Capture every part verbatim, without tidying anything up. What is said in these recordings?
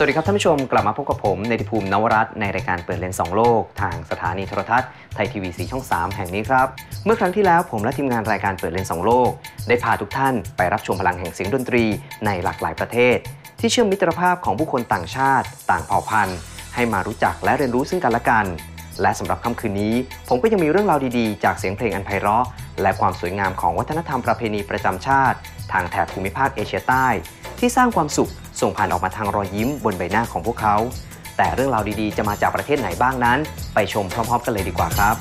วัสดีครับท่านผู้ชมกลับมาพบกับผมเนติภูมินวรัตน์ในรายการเปิดเลนส์สองโลกทางสถานีโทรทัศน์ไทยทีวีสีช่องสามแห่งนี้ครับเมื่อครั้งที่แล้วผมและทีมงานรายการเปิดเลนส์สองโลกได้พาทุกท่านไปรับชมพลังแห่งเสียงดนตรีในหลากหลายประเทศที่เชื่อมมิตรภาพของผู้คนต่างชาติต่างเผ่าพันธุ์ให้มารู้จักและเรียนรู้ซึ่งกันและกันและสำหรับค่ำคืนนี้ผมก็ยังมีเรื่องราวดีๆจากเสียงเพลงอันไพเราะและความสวยงามของวัฒนธรรมประเพณีประจำชาติทางแถบภูมิภาคเอเชียใต้ที่สร้างความสุขส่งผ่านออกมาทางรอยยิ้มบนใบหน้าของพวกเขาแต่เรื่องราวดีๆจะมาจากประเทศไหนบ้างนั้นไปชมพร้อมๆกันเลยดีกว่าครับ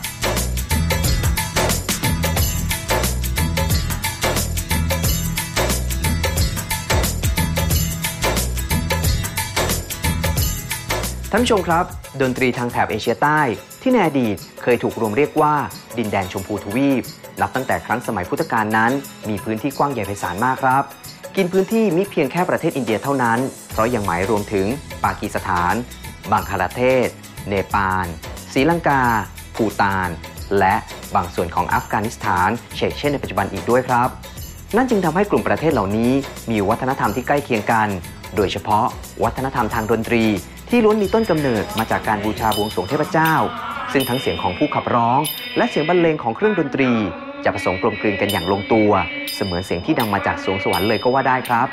ท่านผู้ชมครับดนตรีทางแถบเอเชียใต้ที่ในอดีตเคยถูกรวมเรียกว่าดินแดนชมพูทวีปนับตั้งแต่ครั้งสมัยพุทธกาลนั้นมีพื้นที่กว้างใหญ่ไพศาลมากครับกินพื้นที่มิเพียงแค่ประเทศอินเดียเท่านั้นเพราะยังหมายรวมถึงปากีสถานบังคลาเทศเนปาลศรีลังกาภูฏานและบางส่วนของอัฟกานิสถานเช่นเช่นในปัจจุบันอีกด้วยครับนั่นจึงทำให้กลุ่มประเทศเหล่านี้มีวัฒนธรรมที่ใกล้เคียงกันโดยเฉพาะวัฒนธรรมทางดนตรีที่ล้วนมีต้นกำเนิดมาจากการบูชาบวงสรวงเทพเจ้าซึ่งทั้งเสียงของผู้ขับร้องและเสียงบรรเลงของเครื่องดนตรีจะผสมกลมกลืนกันอย่างลงตัวเสมือนเสียงที่ดังมาจากสวงสวรรค์เลยก็ว่าได้ครับ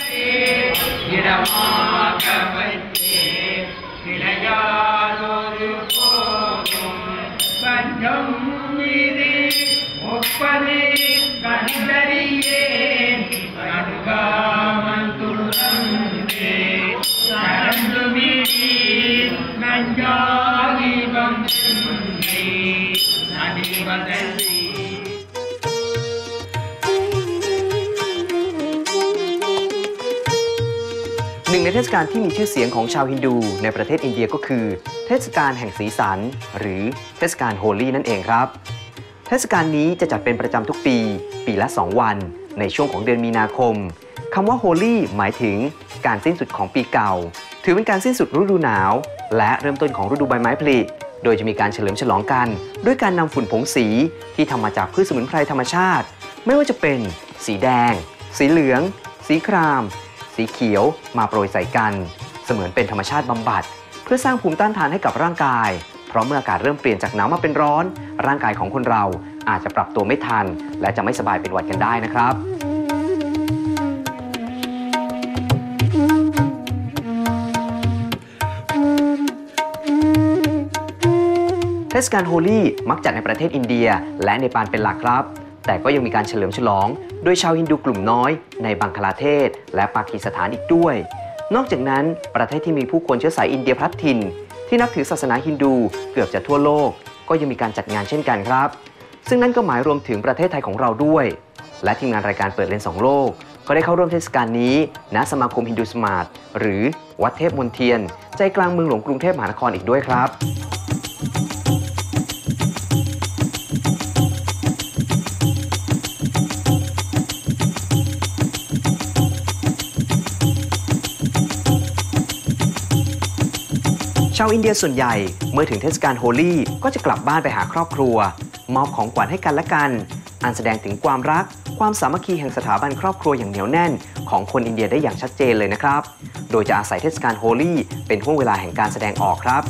หนึ่งในเทศกาลที่มีชื่อเสียงของชาวฮินดูในประเทศอินเดียก็คือเทศกาลแห่งสีสันหรือเทศกาลโฮลีนั่นเองครับเทศกาลนี้จะจัดเป็นประจำทุกปีปีละสองวันในช่วงของเดือนมีนาคมคำว่าโฮลีหมายถึงการสิ้นสุดของปีเก่าถือเป็นการสิ้นสุดฤดูหนาวและเริ่มต้นของฤดูใบไม้ผลิโดยจะมีการเฉลิมฉลองกันด้วยการนำฝุ่นผงสีที่ทำมาจากพืชสมุนไพรธรรมชาติไม่ว่าจะเป็นสีแดงสีเหลืองสีครามสีเขียวมาโปรยใส่กันเสมือนเป็นธรรมชาติบำบัดเพื่อสร้างภูมิต้านทานให้กับร่างกายเพราะเมื่ออากาศเริ่มเปลี่ยนจากหนาวมาเป็นร้อนร่างกายของคนเราอาจจะปรับตัวไม่ทันและจะไม่สบายเป็นหวัดกันได้นะครับเทศกาลโฮลีมักจัดในประเทศอินเดียและเนปาลเป็นหลักครับแต่ก็ยังมีการเฉลิมฉลองโดยชาวฮินดูกลุ่มน้อยในบังคลาเทศและปากีสถานอีกด้วยนอกจากนั้นประเทศที่มีผู้คนเชื้อสายอินเดียพลัดถิ่นที่นับถือศาสนาฮินดูเกือบจะทั่วโลกก็ยังมีการจัดงานเช่นกันครับซึ่งนั่นก็หมายรวมถึงประเทศไทยของเราด้วยและทีมงานรายการเปิดเลนส์สองโลกก็ได้เข้าร่วมเทศกาลนี้ณสมาคมฮินดูสมาร์ทหรือวัดเทพมนเทียนใจกลางเมืองหลวงกรุงเทพมหานครอีกด้วยครับชาวอินเดียส่วนใหญ่เมื่อถึงเทศกาลโฮลีก็จะกลับบ้านไปหาครอบครัวมอบของขวัญให้กันและกันอันแสดงถึงความรักความสามัคคีแห่งสถาบันครอบครัวอย่างเหนียวแน่นของคนอินเดียได้อย่างชัดเจนเลยนะครับโดยจะอาศัยเทศกาลโฮลีเป็นห่วงเวลาแห่งการแสดงออกครับ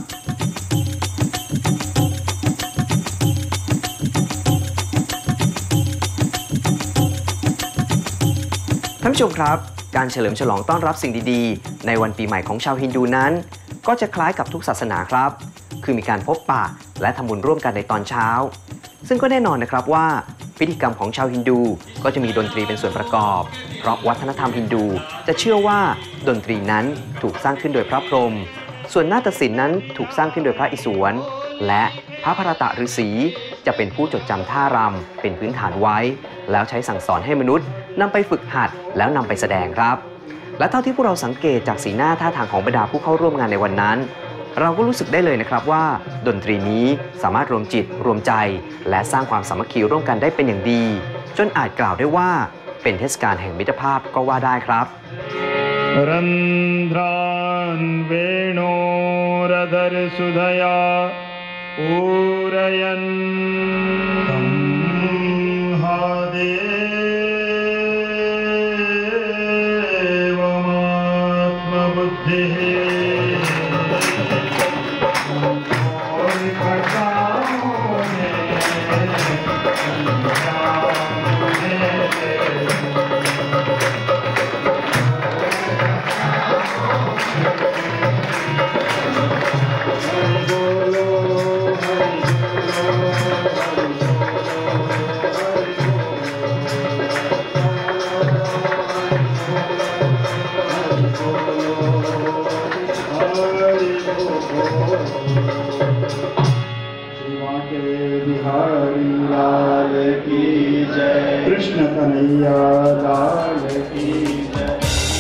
ท่านผู้ชมครับการเฉลิมฉลองต้อนรับสิ่งดีๆในวันปีใหม่ของชาวฮินดูนั้นก็จะคล้ายกับทุกศาสนาครับคือมีการพบปะและทำบุญร่วมกันในตอนเช้าซึ่งก็แน่นอนนะครับว่าพิธีกรรมของชาวฮินดูก็จะมีดนตรีเป็นส่วนประกอบเพราะวัฒนธรรมฮินดูจะเชื่อว่าดนตรีนั้นถูกสร้างขึ้นโดยพระพรหมส่วนนาฏศิลป์นั้นถูกสร้างขึ้นโดยพระอิศวรและพระภรตฤาษีจะเป็นผู้จดจำท่ารำเป็นพื้นฐานไว้แล้วใช้สั่งสอนให้มนุษย์นำไปฝึกหัดแล้วนำไปแสดงครับและเท่าที่พวกเราสังเกตจากสีหน้าท่าทางของบรรดาผู้เข้าร่วมงานในวันนั้นเราก็รู้สึกได้เลยนะครับว่าดนตรีนี้สามารถรวมจิตรวมใจและสร้างความสามัคคีร่วมกันได้เป็นอย่างดีจนอาจกล่าวได้ว่าเป็นเทศกาลแห่งมิตรภาพก็ว่าได้ครับรันดรานเวโนรดรสุดยาอุรยันตัมหาเดบุตร कृष्ण कन्हैया लाल की जय।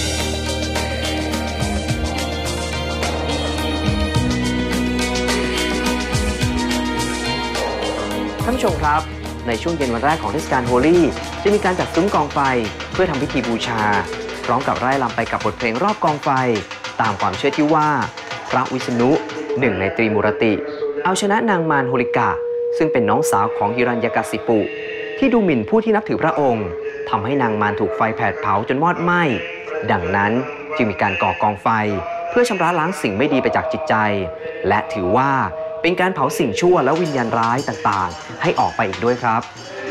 ท่านผู้ชมครับในช่วงเย็นวันแรกของเทศกาลโฮลี่จะมีการจัดซุ้มกองไฟเพื่อทำพิธีบูชาพร้อมกับไร่รำไปกับบทเพลงรอบกองไฟตามความเชื่อที่ว่าพระวิษณุหนึ่งในตรีมูรติเอาชนะนางมารโฮลิกาซึ่งเป็นน้องสาวของฮิรัญญกสิปุที่ดูหมิ่นผู้ที่นับถือพระองค์ทำให้นางมารถูกไฟแผดเผาจนมอดไหม้ดังนั้นจึงมีการก่อกองไฟเพื่อชำระล้างสิ่งไม่ดีไปจากจิตใจและถือว่าเป็นการเผาสิ่งชั่วและวิญญาณร้ายต่างๆให้ออกไปอีกด้วยครับ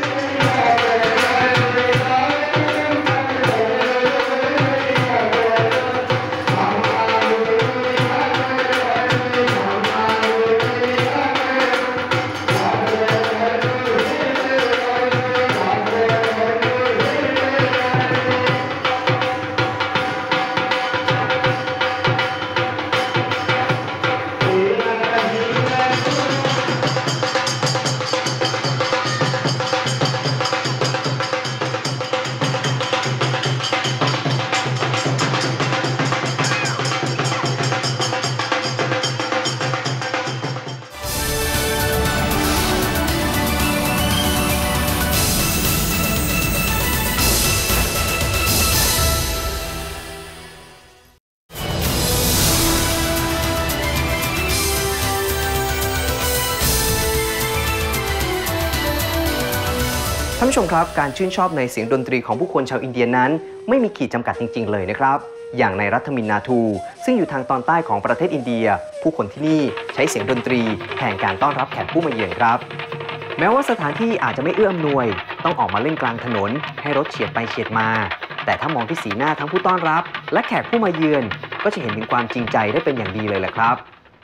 ท่านผู้ชมครับการชื่นชอบในเสียงดนตรีของผู้คนชาวอินเดียนั้นไม่มีขีดจำกัดจริงๆเลยนะครับอย่างในรัฐมินนาทูซึ่งอยู่ทางตอนใต้ของประเทศอินเดียผู้คนที่นี่ใช้เสียงดนตรีแทนการต้อนรับแขกผู้มาเยือนครับแม้ว่าสถานที่อาจจะไม่เอื้ออำนวยต้องออกมาเล่นกลางถนนให้รถเฉียดไปเฉียดมาแต่ถ้ามองที่สีหน้าทั้งผู้ต้อนรับและแขกผู้มาเยือนก็จะเห็นถึงความจริงใจได้เป็นอย่างดีเลยแหละครับ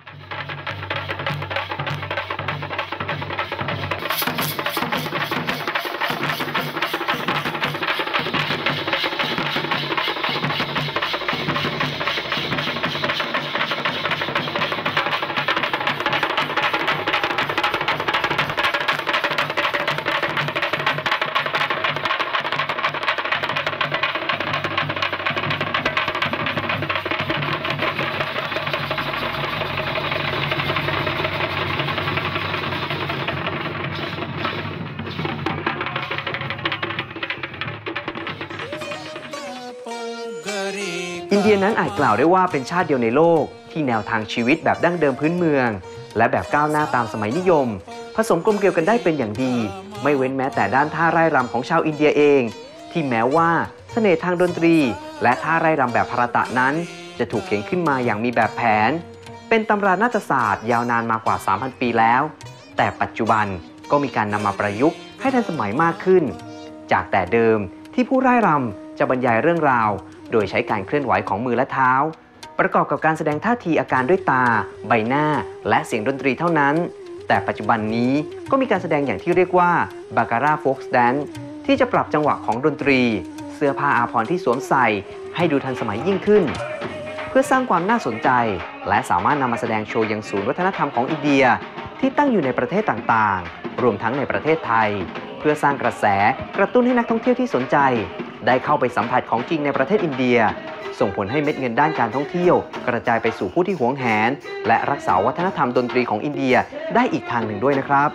อินเดียนั้นอาจกล่าวได้ว่าเป็นชาติเดียวในโลกที่แนวทางชีวิตแบบดั้งเดิมพื้นเมืองและแบบก้าวหน้าตามสมัยนิยมผสมกลมเกลียวกันได้เป็นอย่างดีไม่เว้นแม้แต่ด้านท่าไร่รำของชาวอินเดียเองที่แม้ว่าเสน่ห์ทางดนตรีและท่าไร่รำแบบภารตะนั้นจะถูกเขียนขึ้นมาอย่างมีแบบแผนเป็นตำรานาฏศาสตร์ยาวนานมากว่า สามพัน ปีแล้วแต่ปัจจุบันก็มีการนำมาประยุกต์ให้ทันสมัยมากขึ้นจากแต่เดิมที่ผู้ไร่รำจะบรรยายเรื่องราวโดยใช้การเคลื่อนไหวของมือและเท้าประกอบกับการแสดงท่าทีอาการด้วยตาใบหน้าและเสียงดนตรีเท่านั้นแต่ปัจจุบันนี้ก็มีการแสดงอย่างที่เรียกว่าบาการาโฟล์กแดนซ์ที่จะปรับจังหวะของดนตรีเสื้อผ้าอาภรณ์ที่สวมใส่ให้ดูทันสมัยยิ่งขึ้นเพื่อสร้างความน่าสนใจและสามารถนำมาแสดงโชว์ยังศูนย์วัฒนธรรมของอินเดียที่ตั้งอยู่ในประเทศต่างๆรวมทั้งในประเทศไทยเพื่อสร้างกระแสกระตุ้นให้นักท่องเที่ยวที่สนใจได้เข้าไปสัมผัสของจริงในประเทศอินเดียส่งผลให้เม็ดเงินด้านการท่องเที่ยวกระจายไปสู่ผู้ที่หวงแหนและรักษาวัฒนธรรมดนตรีของอินเดียได้อีกทางหนึ่งด้วยนะครับ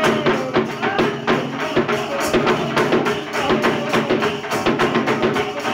ท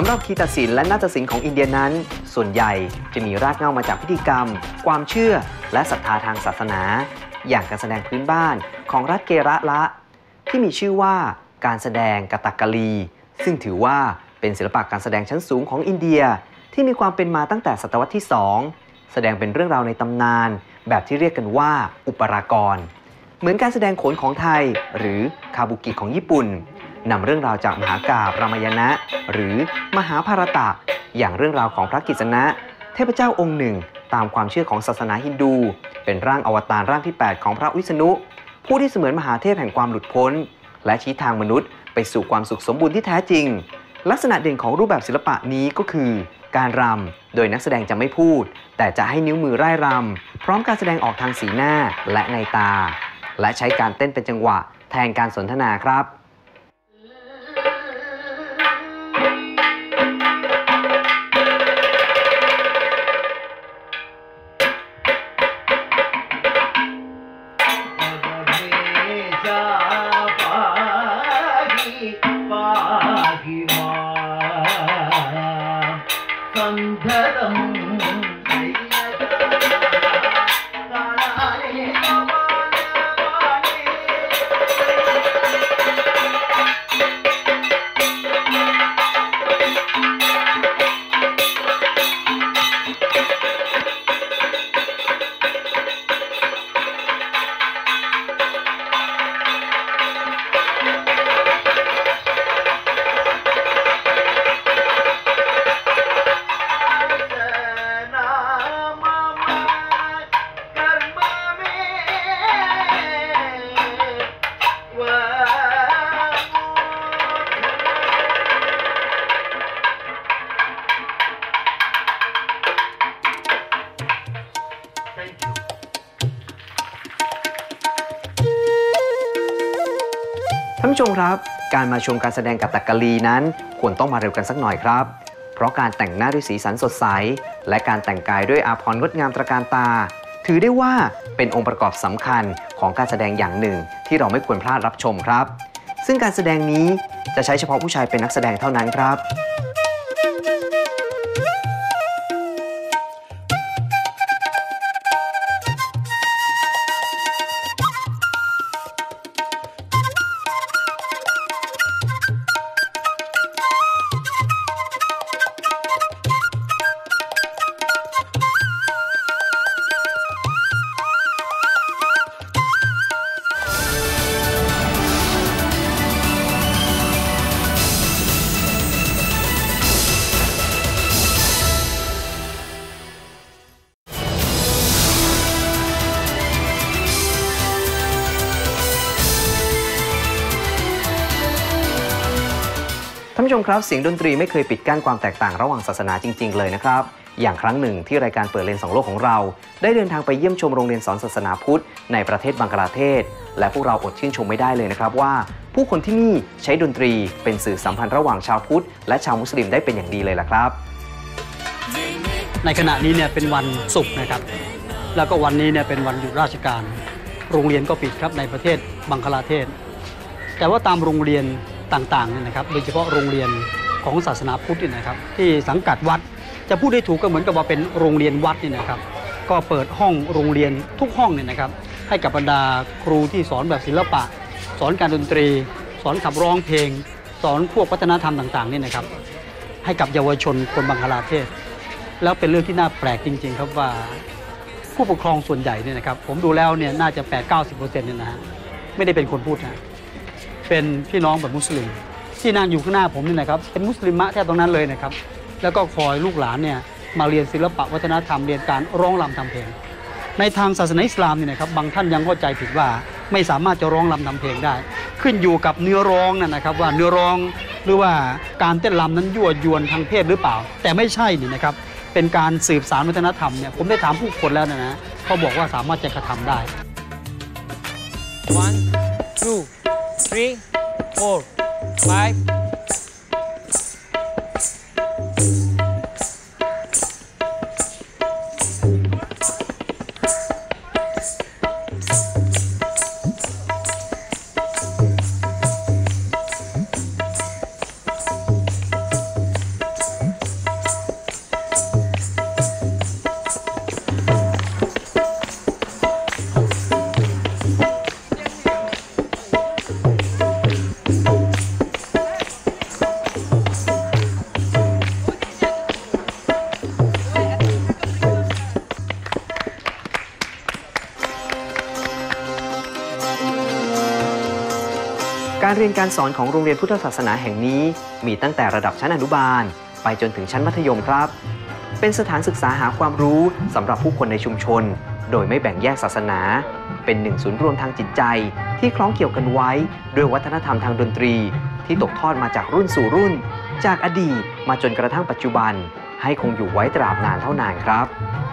ำหรับคีตศิลป์และนาฏศิลป์ของอินเดียนั้นส่วนใหญ่จะมีรากเหง้ามาจากพิธีกรรมความเชื่อและศรัทธาทางศาสนาอย่างการแสดงพื้นบ้านของรัฐเกระละที่มีชื่อว่าการแสดงกตักกลี ซึ่งถือว่าเป็นศิลปะการแสดงชั้นสูงของอินเดียที่มีความเป็นมาตั้งแต่ศตวรรษที่สองแสดงเป็นเรื่องราวในตำนานแบบที่เรียกกันว่าอุปรากรเหมือนการแสดงโขนของไทยหรือคาบุกิของญี่ปุ่นนำเรื่องราวจากมหากาพย์รามายณะหรือมหาภารตะอย่างเรื่องราวของพระกิษณะเทพเจ้าองค์หนึ่งตามความเชื่อของศาสนาฮินดูเป็นร่างอวตารร่างที่แปดของพระวิษณุผู้ที่เสมือนมหาเทพแห่งความหลุดพ้นและชี้ทางมนุษย์ไปสู่ความสุขสมบูรณ์ที่แท้จริงลักษณะเด่นของรูปแบบศิลปะนี้ก็คือการรำโดยนักแสดงจะไม่พูดแต่จะให้นิ้วมือร่ายรำพร้อมการแสดงออกทางสีหน้าและในตาและใช้การเต้นเป็นจังหวะแทนการสนทนาครับท่านผู้ชมครับการมาชมการแสดงกตักกลีนั้นควรต้องมาเร็วกันสักหน่อยครับเพราะการแต่งหน้าด้วยสีสันสดใสและการแต่งกายด้วยอาภรณ์งดงามตระการตาถือได้ว่าเป็นองค์ประกอบสำคัญของการแสดงอย่างหนึ่งที่เราไม่ควรพลาดรับชมครับซึ่งการแสดงนี้จะใช้เฉพาะผู้ชายเป็นนักแสดงเท่านั้นครับท่านผู้ชมครับเสียงดนตรีไม่เคยปิดกั้นความแตกต่างระหว่างศาสนาจริงๆเลยนะครับอย่างครั้งหนึ่งที่รายการเปิดเลนสองโลกของเราได้เดินทางไปเยี่ยมชมโรงเรียนสอนศาสนาพุทธในประเทศบังกลาเทศและพวกเราอดชื่นชมไม่ได้เลยนะครับว่าผู้คนที่นี่ใช้ดนตรีเป็นสื่อสัมพันธ์ระหว่างชาวพุทธและชาวมุสลิมได้เป็นอย่างดีเลยล่ะครับในขณะนี้เนี่ยเป็นวันศุกร์นะครับแล้วก็วันนี้เนี่ยเป็นวันหยุดราชการโรงเรียนก็ปิดครับในประเทศบังกลาเทศแต่ว่าตามโรงเรียนต่างๆเนี่ยนะครับโดยเฉพาะโรงเรียนของศาสนาพุทธเนี่ยนะครับที่สังกัดวัดจะพูดได้ถูกก็เหมือนกับว่าเป็นโรงเรียนวัดนี่นะครับก็เปิดห้องโรงเรียนทุกห้องเนี่ยนะครับให้กับบรรดาครูที่สอนแบบศิลปะสอนการดนตรีสอนขับร้องเพลงสอนพวกวัฒนธรรมต่างๆนี่นะครับให้กับเยาวชนคนบังกลาเทศแล้วเป็นเรื่องที่น่าแปลกจริงๆครับว่าผู้ปกครองส่วนใหญ่เนี่ยนะครับผมดูแล้วเนี่ยน่าจะ แปดถึงเก้าสิบเปอร์เซ็นต์ เนี่ยนะฮะไม่ได้เป็นคนพูดนะเป็นพี่น้องแบบมุสลิมที่นั่งอยู่ข้างหน้าผมนี่นะครับเป็นมุสลิมะแทบตรงนั้นเลยนะครับแล้วก็คอยลูกหลานเนี่ยมาเรียนศิลปะวัฒนธรรมเรียนการร้องรำทำเพลงในทางศาสนาอิสลามนี่นะครับบางท่านยังเข้าใจผิดว่าไม่สามารถจะร้องรำทำเพลงได้ขึ้นอยู่กับเนื้อร้องนั่นนะครับว่าเนื้อร้องหรือว่าการเต้นรำนั้นยั่วยวนทางเพศหรือเปล่าแต่ไม่ใช่นี่นะครับเป็นการสืบสานวัฒนธรรมเนี่ยผมได้ถามผู้คนแล้วนะนะเขาบอกว่าสามารถจะกระทำได้ one two three four five การเรียนการสอนของโรงเรียนพุทธศาสนาแห่งนี้มีตั้งแต่ระดับชั้นอนุบาลไปจนถึงชั้นมัธยมครับเป็นสถานศึกษาหาความรู้สำหรับผู้คนในชุมชนโดยไม่แบ่งแยกศาสนาเป็นหนึ่งศูนย์รวมทางจิตใจที่คล้องเกี่ยวกันไว้ด้วยวัฒนธรรมทางดนตรีที่ตกทอดมาจากรุ่นสู่รุ่นจากอดีตมาจนกระทั่งปัจจุบันให้คงอยู่ไว้ตราบนานเท่านานครับ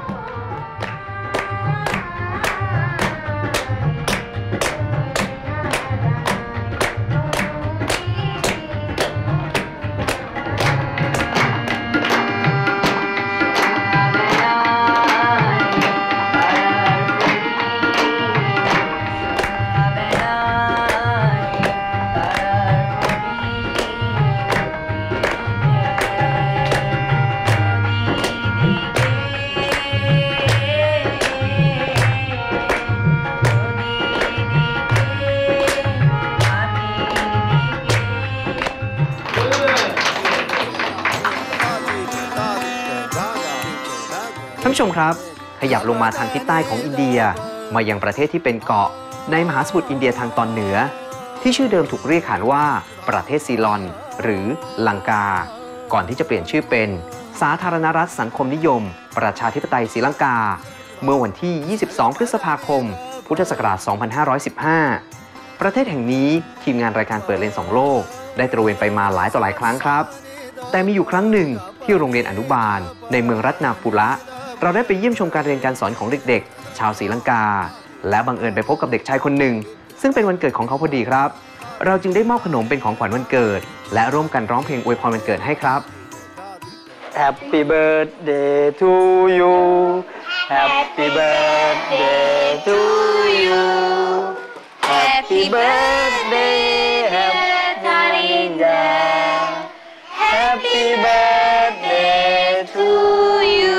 ท่านผู้ชมครับขยับลงมาทางทิศใต้ของอินเดียมายังประเทศที่เป็นเกาะในมหาสมุทรอินเดียทางตอนเหนือที่ชื่อเดิมถูกเรียกขานว่าประเทศซีลอนหรือลังกาก่อนที่จะเปลี่ยนชื่อเป็นสาธารณรัฐสังคมนิยมประชาธิปไตยศรีลังกาเมื่อวันที่ ยี่สิบสอง พฤษภาคม พุทธศักราช สองพันห้าร้อยสิบห้า ประเทศแห่งนี้ทีมงานรายการเปิดเลนสองโลกได้ตระเวนไปมาหลายต่อหลายครั้งครับแต่มีอยู่ครั้งหนึ่งที่โรงเรียนอนุบาลในเมืองรัตนาปุระเราได้ไปเยี่ยมชมการเรียนการสอนของเด็กๆชาวศรีลังกาและบังเอิญไปพบกับเด็กชายคนหนึ่งซึ่งเป็นวันเกิดของเขาพอดีครับเราจึงได้มอบขนมเป็นของขวัญวันเกิดและร่วมกันร้องเพลงอวยพรวันเกิดให้ครับ Happy birthday to you Happy birthday to you Happy birthday Happy birthday Happy birthday to you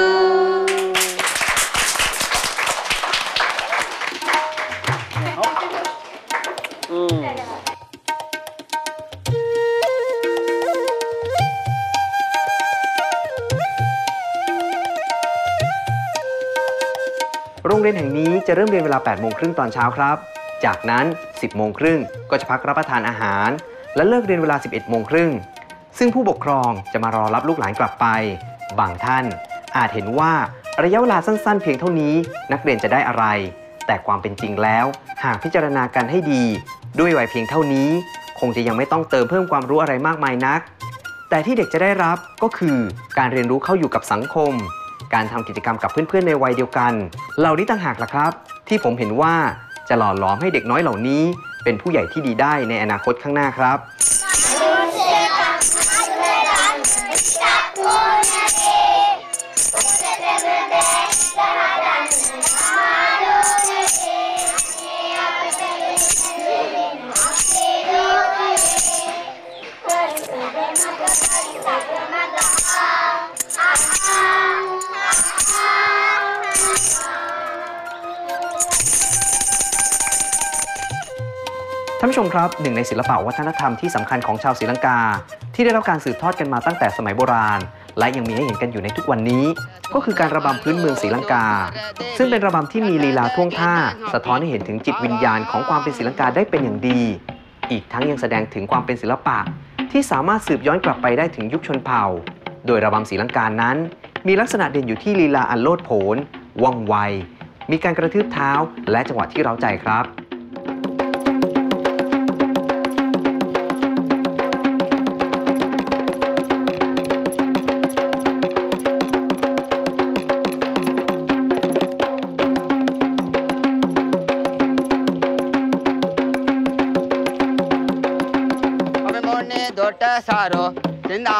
อืมโรงเรียนแห่งนี้จะเริ่มเรียนเวลา แปดโมงครึ่งตอนเช้าครับจากนั้น สิบโมงครึ่งก็จะพักรับประทานอาหารและเลิกเรียนเวลา สิบเอ็ดโมงครึ่งซึ่งผู้ปกครองจะมารอรับลูกหลานกลับไปบางท่านอาจเห็นว่าระยะเวลาสั้นๆเพียงเท่านี้นักเรียนจะได้อะไรแต่ความเป็นจริงแล้วหากพิจารณากันให้ดีด้วยวัยเพียงเท่านี้คงจะยังไม่ต้องเติมเพิ่มความรู้อะไรมากมายนักแต่ที่เด็กจะได้รับก็คือการเรียนรู้เข้าอยู่กับสังคมการทำกิจกรรมกับเพื่อนๆในวัยเดียวกันเหล่านี้ต่างหากล่ะครับที่ผมเห็นว่าจะหล่อหลอมให้เด็กน้อยเหล่านี้เป็นผู้ใหญ่ที่ดีได้ในอนาคตข้างหน้าครับท่านผู้ชมครับหนึ่งในศิลปะวัฒนธรรมที่สำคัญของชาวศรีลังกาที่ได้รับการสืบทอดกันมาตั้งแต่สมัยโบราณและยังมีให้เห็นกันอยู่ในทุกวันนี้ก็คือการระบำพื้นเมืองศรีลังกาซึ่งเป็นระบำที่มีลีลาท่วงท่าสะท้อนให้เห็นถึงจิตวิญญาณของความเป็นศรีลังกาได้เป็นอย่างดีอีกทั้งยังแสดงถึงความเป็นศิลปะที่สามารถสืบย้อนกลับไปได้ถึงยุคชนเผ่าโดยระบำศรีลังกานั้นมีลักษณะเด่นอยู่ที่ลีลาอันโลดโผนว่องไวมีการกระทืบเท้าและจังหวะที่เร้าใจครับ सारो जिंदा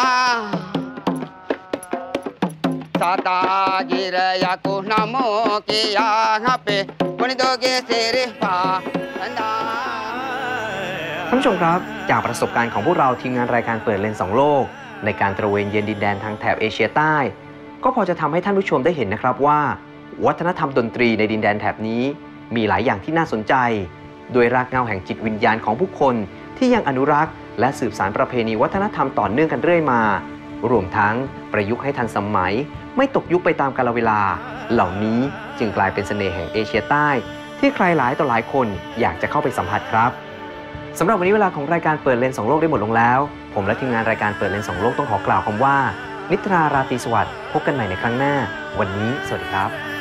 साता गिर या को नमो के यहाँ पे पुन दोगे तेरे पा अंदा ท่านผู้ชมครับจากประสบการณ์ของพวกเราทีมงานรายการเปิดเลนส์สองโลกในการตระเวนเยือนดินแดนทางแถบเอเชียใต้ก็พอจะทำให้ท่านผู้ชมได้เห็นนะครับว่าวัฒนธรรมดนตรีในดินแดนแถบนี้มีหลายอย่างที่น่าสนใจโดยรากเหง้าแห่งจิตวิญญาณของผู้คนที่ยังอนุรักษ์และสืบสานประเพณีวัฒนธรรมต่อเนื่องกันเรื่อยมารวมทั้งประยุกต์ให้ทันสมัยไม่ตกยุคไปตามกาลเวลาเหล่านี้จึงกลายเป็นเสน่ห์แห่งเอเชียใต้ที่ใครหลายต่อหลายคนอยากจะเข้าไปสัมผัสครับสำหรับวันนี้เวลาของรายการเปิดเลนส์สองโลกได้หมดลงแล้วผมและทีมงานรายการเปิดเลนส์สองโลกต้องขอกล่าวคำว่านิทราราตรีสวัสดิ์พบกันใหม่ในครั้งหน้าวันนี้สวัสดีครับ